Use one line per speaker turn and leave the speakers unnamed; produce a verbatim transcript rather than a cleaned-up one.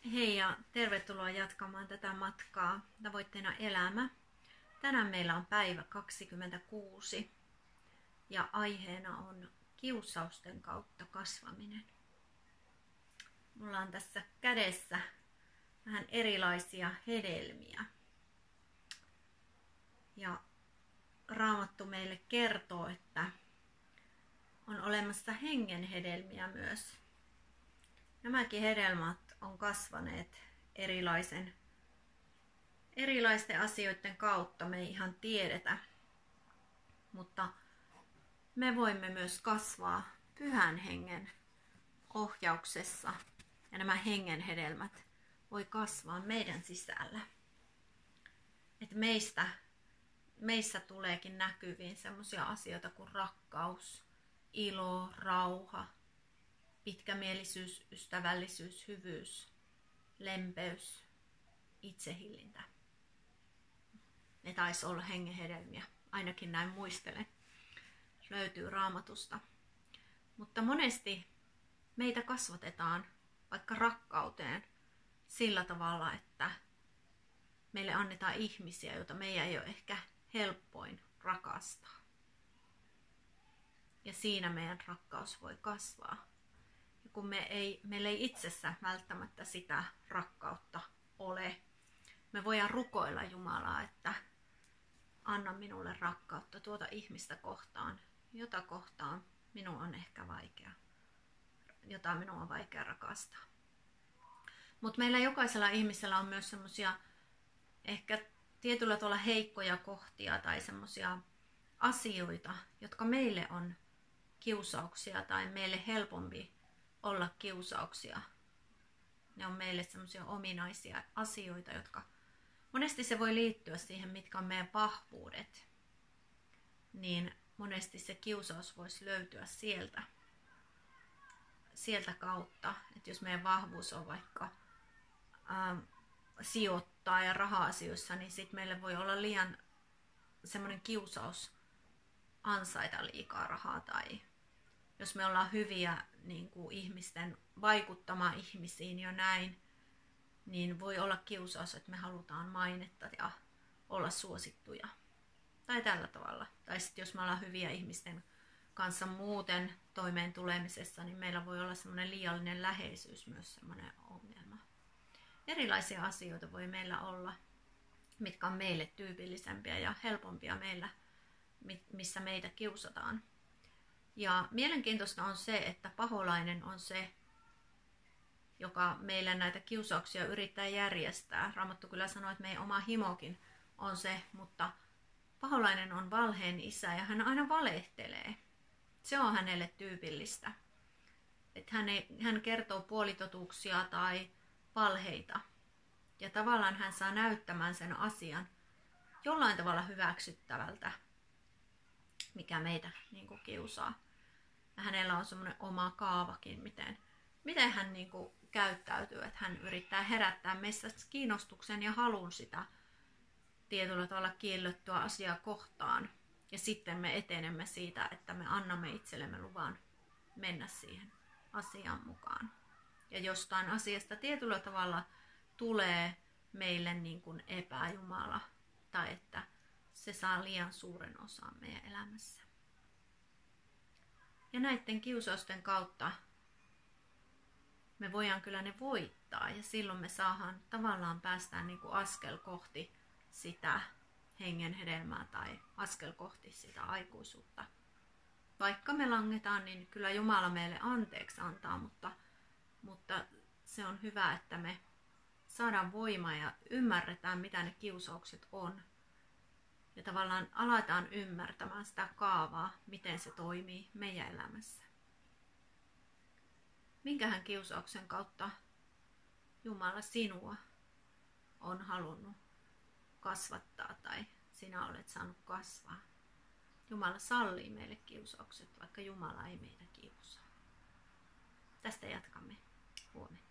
Hei ja tervetuloa jatkamaan tätä matkaa tavoitteena elämä. Tänään meillä on päivä kaksikymmentäkuusi ja aiheena on kiusausten kautta kasvaminen. Mulla on tässä kädessä vähän erilaisia hedelmiä. Ja Raamattu meille kertoo, että on olemassa hengen hedelmiä myös. Nämäkin hedelmät on kasvaneet erilaisen, erilaisten asioiden kautta, me ei ihan tiedetä. Mutta me voimme myös kasvaa pyhän hengen ohjauksessa ja nämä hengen hedelmät voi kasvaa meidän sisällä. Että meistä, meissä tuleekin näkyviin sellaisia asioita kuin rakkaus, ilo, rauha, pitkämielisyys, ystävällisyys, hyvyys, lempeys, itsehillintä. Ne taisi olla hengen hedelmiä, ainakin näin muistelen. Löytyy Raamatusta. Mutta monesti meitä kasvatetaan vaikka rakkauteen sillä tavalla, että meille annetaan ihmisiä, joita meidän ei ole ehkä helppoin rakastaa. Ja siinä meidän rakkaus voi kasvaa. Ja kun me ei, meillä ei itsessä välttämättä sitä rakkautta ole, me voidaan rukoilla Jumalaa, että anna minulle rakkautta tuota ihmistä kohtaan, jota kohtaan minun on ehkä vaikea, jota minun on vaikea rakastaa. Mutta meillä jokaisella ihmisellä on myös semmoisia ehkä tietyllä tavalla heikkoja kohtia tai semmoisia asioita, jotka meille on kiusauksia tai meille helpompi olla kiusauksia. Ne on meille semmoisia ominaisia asioita, jotka monesti se voi liittyä siihen, mitkä on meidän vahvuudet. Niin monesti se kiusaus voisi löytyä sieltä, sieltä kautta, että jos meidän vahvuus on vaikka ähm, sijoittaa ja raha-asioissa, niin sitten meille voi olla liian semmoinen kiusaus ansaita liikaa rahaa, tai jos me ollaan hyviä niin kuin ihmisten vaikuttamaan ihmisiin jo näin, niin voi olla kiusaus, että me halutaan mainetta ja olla suosittuja. Tai tällä tavalla. Tai sitten jos me ollaan hyviä ihmisten kanssa muuten toimeen tulemisessa, niin meillä voi olla semmoinen liiallinen läheisyys myös semmoinen ongelma. Erilaisia asioita voi meillä olla, mitkä on meille tyypillisempiä ja helpompia meillä, missä meitä kiusataan. Ja mielenkiintoista on se, että paholainen on se, joka meille näitä kiusauksia yrittää järjestää. Raamattu kyllä sanoo, että meidän oma himokin on se, mutta paholainen on valheen isä ja hän aina valehtelee. Se on hänelle tyypillistä. Että hän, ei, hän kertoo puolitotuuksia tai valheita. Ja tavallaan hän saa näyttämään sen asian jollain tavalla hyväksyttävältä, mikä meitä niin kuin kiusaa. Ja hänellä on semmoinen oma kaavakin, miten, miten hän niin kuin käyttäytyy, että hän yrittää herättää meissä kiinnostuksen ja halun sitä tietyllä tavalla kiellettyä asiaa kohtaan. Ja sitten me etenemme siitä, että me annamme itsellemme luvan mennä siihen asiaan mukaan. Ja jostain asiasta tietyllä tavalla tulee meille niin kuin epäjumala, tai että se saa liian suuren osan meidän elämässä. Ja näiden kiusausten kautta me voidaan kyllä ne voittaa, ja silloin me saadaan tavallaan päästään niin kuin askel kohti sitä hengen hedelmää tai askel kohti sitä aikuisuutta. Vaikka me langetaan, niin kyllä Jumala meille anteeksi antaa, mutta, mutta se on hyvä, että me saadaan voimaa ja ymmärretään, mitä ne kiusaukset on. Ja tavallaan aletaan ymmärtämään sitä kaavaa, miten se toimii meidän elämässä. Minkähän kiusauksen kautta Jumala sinua on halunnut kasvattaa tai sinä olet saanut kasvaa. Jumala sallii meille kiusaukset, vaikka Jumala ei meitä kiusaa. Tästä jatkamme huomenna.